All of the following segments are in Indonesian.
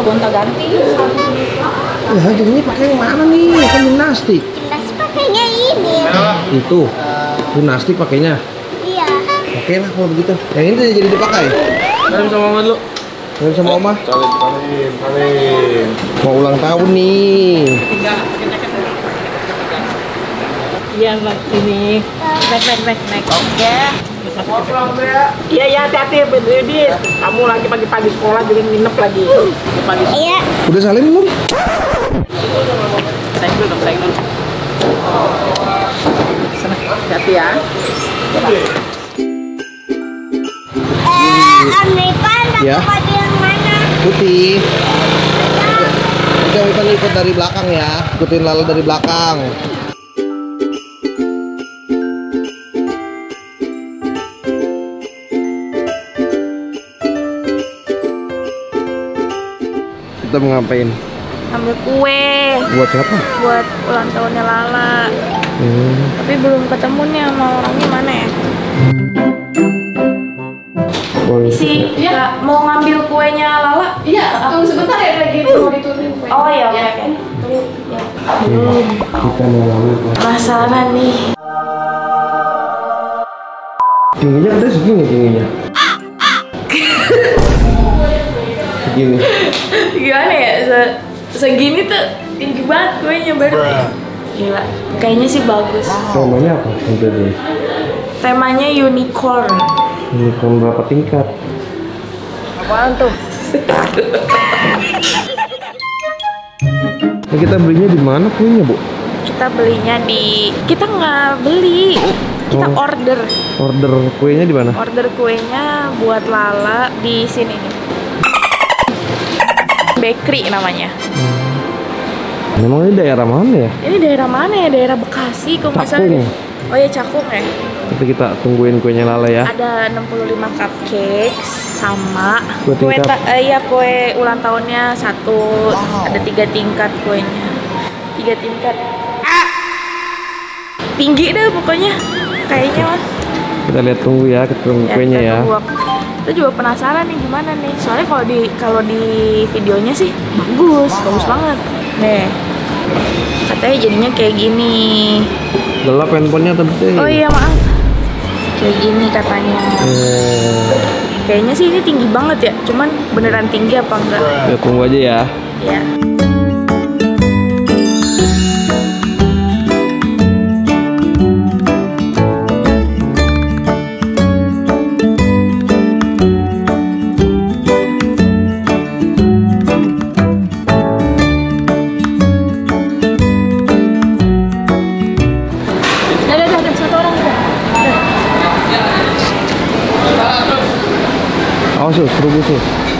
gonta-ganti. Ya, jadinya pakai yang mana nih? Kan gimnastik. Gimnastik pakainya ini. Itu. Gimnastik pakainya. Iya. Oke lah kalau begitu. Yang ini jadi dipakai. Salim sama mama dulu. Salim sama oma. Salim. Mau ulang tahun nih. Iya, Mbak. Ini. Naik. Oke. Iya, ya, hati-hati, Bedit. Kamu lagi pagi-pagi sekolah jadi nginep lagi. Pagi. Iya. Udah salim belum? Sayang dulu. Sana, hati-hati ya. Amerikan Ya. baju yang mana? Putih. Udah ikut dari belakang ya. Ikutin Lala dari belakang. Kita mau ngapain? Ambil kue Buat siapa? buat ulang tahunnya Lala. Tapi belum ketemu nih sama orangnya mana ya? Boleh. Ya, mau ngambil kuenya Lala? Iya, tunggu sebentar ya lagi mau diturunin kue. Oh iya, oke. Kita mau ngambil. Penasaran nih. Tingginya ada segini tingginya. Segini. Gimana ya? Segini tuh tinggi banget kuenya berarti. Gila, kayaknya sih bagus. Temanya apa? Udah. Temanya unicorn. Unicorn berapa tingkat? Apaan tuh? Nah, kita belinya di mana kuenya, Bu? Kita belinya kita nggak beli, kita Oh. order Kuenya di mana? order kuenya buat Lala di sini nih. Bakery namanya. Memang ini daerah mana ya? Ini daerah mana ya? Daerah Bekasi kok nggak salah. Cakung. Oh ya, Cakung ya. Tapi kita tungguin kuenya Lala ya. Ada 65 cupcakes sama Kue tingkat. kue ulang tahunnya 1. Ada 3 tingkat kuenya. 3 tingkat. Tinggi deh pokoknya. Kayaknya Mas. Kita lihat tunggu ya, kita tunggu kuenya kita ya. tunggu. Kita juga penasaran nih gimana nih. Soalnya kalau di videonya sih bagus banget. Nih. Katanya jadinya kayak gini. Gelap handphonenya tapi. Oh iya, maaf. Kayak gini katanya. Kayaknya sih ini tinggi banget ya. Cuman beneran tinggi apa enggak? Ya tunggu aja ya. Ya. Awas tuh, seru tuh.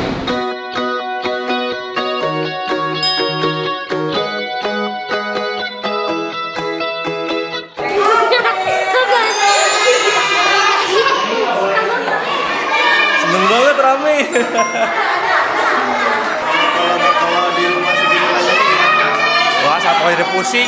Seneng banget rame. Kalau di rumah segini lagi. Wah, satu aja pusing.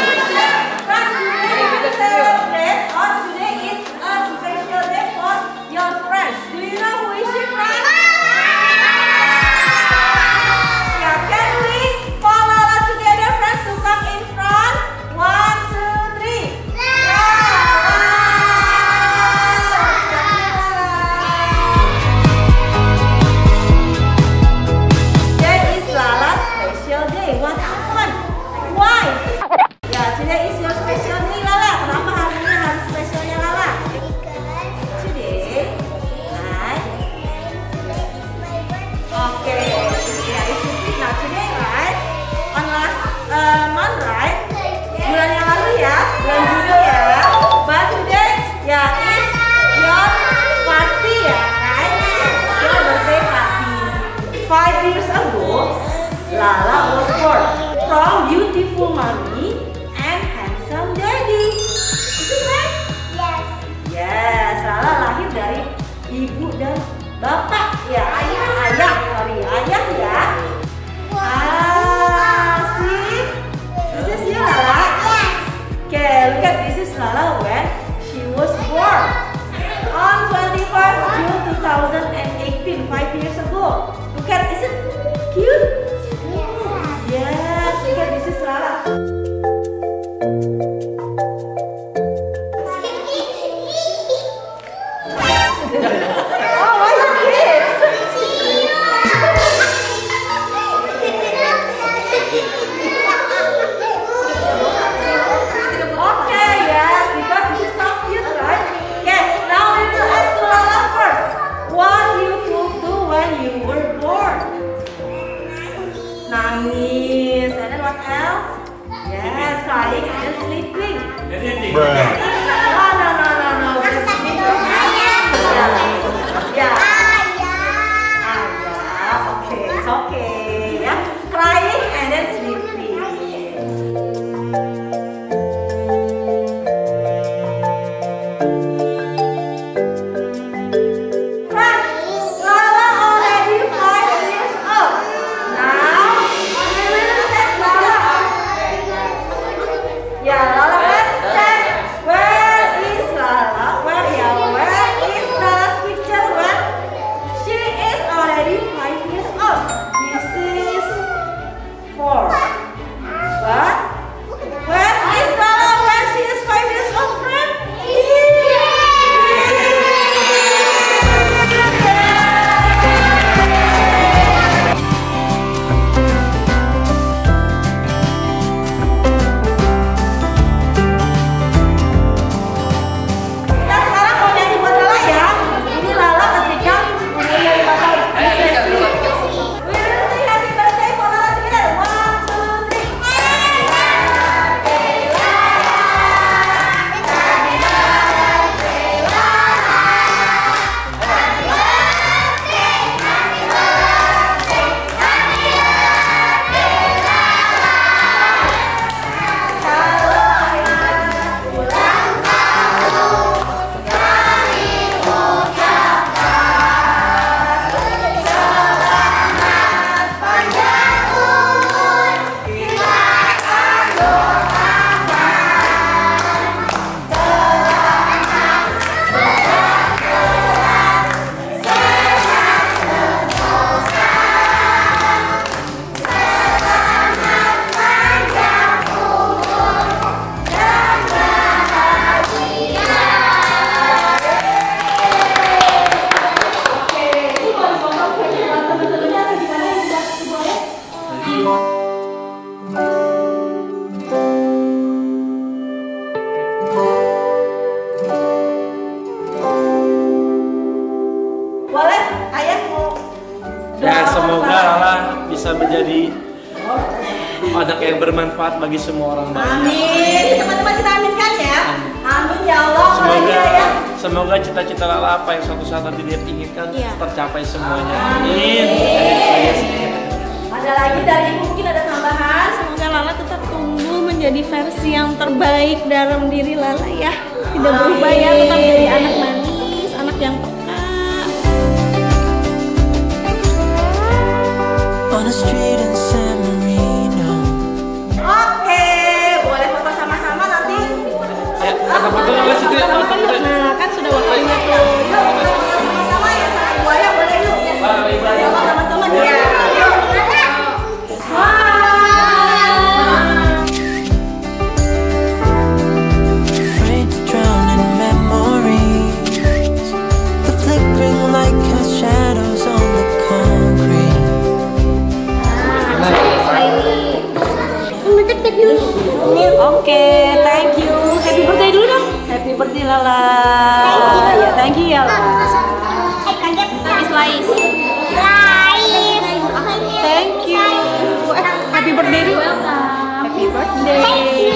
Lala was born from beautiful mommy and handsome daddy. Is it right? Yes. Yes, Lala lahir dari ibu dan bapak. Ya, ayah ya. See? This is you, Lala? Yes. Okay, look at this is Lala when she was born on 25 June 2018, 5 years ago. Look at, is it cute? Okay, yeah. Crying and then sleeping. Lala already 5 years old. Now we will check Lala. Yeah, Lala, let's check. Where is Lala? Where is Lala's picture when she is already 5 years old? This is 4. But where is Lala when she is 5 years old, friend? Kita sekarang mau nyanyi buat Lala ya. Ini Lala ketika umurnya 5 tahun. We will sing happy birthday for Lala together. 1, 2, 3. Boleh, ayah mau Ya semoga Lala bisa menjadi anak yang bermanfaat bagi semua orang banyak. Amin. Teman-teman kita aminkan ya. Amin ya Allah. Semoga cita-cita Lala apa yang suatu saat nanti dia inginkan tercapai semuanya. Amin. Ada lagi dari ibu mungkin ada tambahan. Semoga Lala tetap tumbuh menjadi versi yang terbaik dalam diri Lala ya. Tidak berubah ya, tetap jadi anak manis, anak yang peka. On a street in San Marino. Oke, boleh foto sama-sama nanti. Foto Lala situ ya. Nah, kan sudah waktunya tuh. Sama-sama ya, sama ibu ayah boleh yuk. Ayo teman-teman ya. Yuk. Afraid to drown in memories. The flickering light casts shadows on the concrete. Oke, thank you. Happy birthday dulu dong. Happy birthday Lala. Ya, thank you ya Lala. Slice. Thank you. Happy birthday dulu. Happy birthday.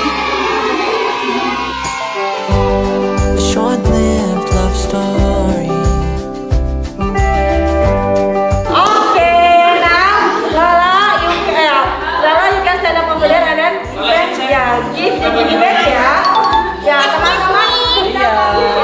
A short-lived love story. Oke, now Lala, you can stand up over there and then ya, give the goodie bag ya. Ya, teman-teman. Iya.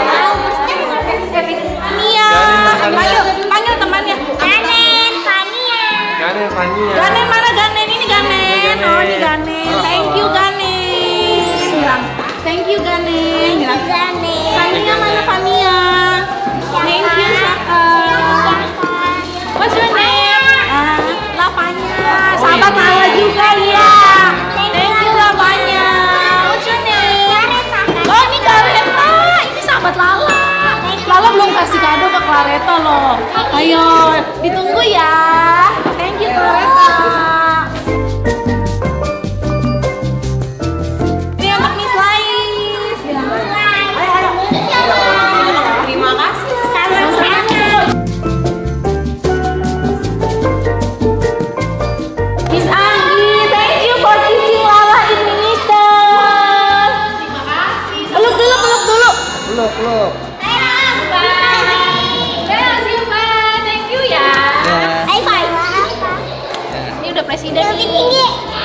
Panggil temannya. Ganen, Fania. Ganen mana Ganen? Ini Ganen. Oh, ini Ganen. Thank you Ganen. Bilang, thank you Ganen. Bilang, Fania mana Fania? Thank you Saka. What's your name? Lavanya. Sahabat Lala juga ya. Thank you Lavanya. What's your name? Oh, ini Claretta. Ini sahabat Lala. Lala belum kasih kado ke Claretta loh. Ayo, ditunggu ya. Thank you Claretta. Ini untuk Miss Lais. Ayo. Terima kasih. Sama-sama. Miss Anggi, thank you for teaching Lala in minister. Terima kasih. peluk. Thank you ya. High five. Ini udah presiden Lebih nih. tinggi.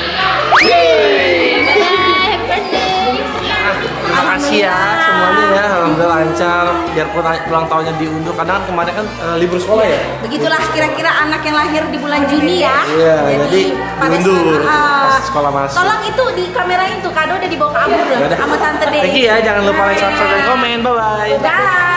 Happy birthday. Terima kasih ya semuanya ya, alhamdulillah lancar. Biarpun ulang tahunnya diundur, kadang kan kemarin kan libur sekolah ya. Begitulah kira-kira anak yang lahir di bulan Juni ya. Iya, jadi pada diundur saat, pas sekolah masuk. tolong itu di kamerain tuh kado udah dibawa ke Amur Yaudah. sama tante deh. Thank you ya, jangan lupa like, subscribe, dan komen. Bye bye. Bye.